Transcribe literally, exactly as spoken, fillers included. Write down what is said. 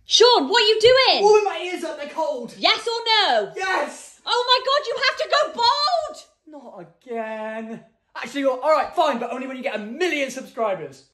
Sean, what are you doing? Warming my ears up, they're cold. Yes or no? Yes! Oh my God, you have to go bald! Not again. Actually, all right, fine, but only when you get a million subscribers.